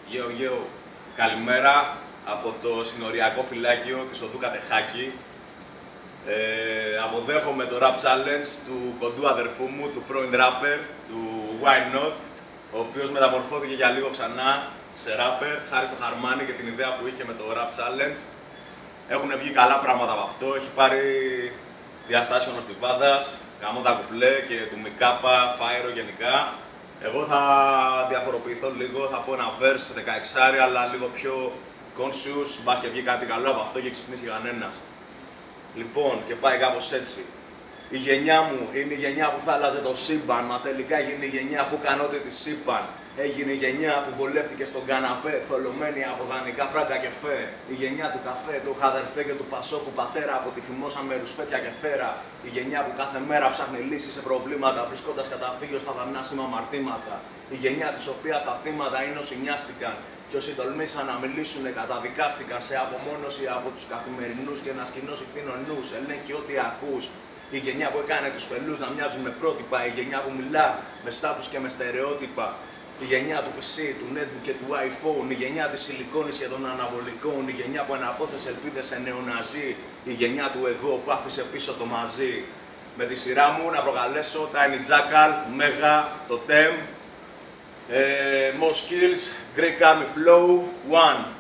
Γεωργίου, καλημέρα από το συνοριακό φυλάκιο της οδού Κατεχάκη. Αποδέχομαι το Rap Challenge του κοντού αδερφού μου, του πρώην rapper, του Why Not, ο οποίος μεταμορφώθηκε για λίγο ξανά σε rapper, χάρη στο Χαρμάνι και την ιδέα που είχε με το Rap Challenge. Έχουν βγει καλά πράγματα από αυτό, έχει πάρει διαστάσεις ονοστιβάδας, γαμώ τα κουπλέ και του Μικάπα, Φάιρο γενικά. Εγώ θα διαφοροποιηθώ λίγο, θα πω ένα verse 16, αλλά λίγο πιο conscious, μπας και βγει κάτι καλό από αυτό και ξυπνήσει κανένας. Λοιπόν, και πάει κάπως έτσι. Η γενιά μου είναι η γενιά που θα άλλαζε το σύμπαν, μα τελικά έγινε η γενιά που έκανε ό,τι της είπαν. Έγινε η γενιά που βολεύτηκε στον καναπέ, θολωμένη από δανεικά φράγκα και φε. Η γενιά του καφέ, του χαδερφέ και του πασόκου πατέρα, από τη φημώσαμε ρουσφέτια και φέρα. Η γενιά που κάθε μέρα ψάχνει λύσεις σε προβλήματα, βρισκώντας καταφύγιο στα θανάσιμα αμαρτήματα. Η γενιά της οποίας τα θύματα είναι όσοι νοιάστηκαν. Και όσοι τολμήσαν να μιλήσουν καταδικάστηκαν σε απομόνωση από τους καθημερινούς και ένας κοινός ηθήνων νους. Ελέγχει ό,τι ακούς. Η γενιά που έκανε τους φελούς να μοιάζουν με πρότυπα. Η γενιά που μιλά με στάτους και με στερεότυπα. Η γενιά του PC, του netbook και του iPhone. Η γενιά της σιλικόνης και των αναβολικών. Η γενιά που αναπόθεσε ελπίδες σε νεοναζί. Η γενιά του εγώ που άφησε πίσω το μαζί. Με τη σειρά μου να προκαλέσω Tiny Jackal, Mega, το TEM, More Skills, Great Army Flow, One.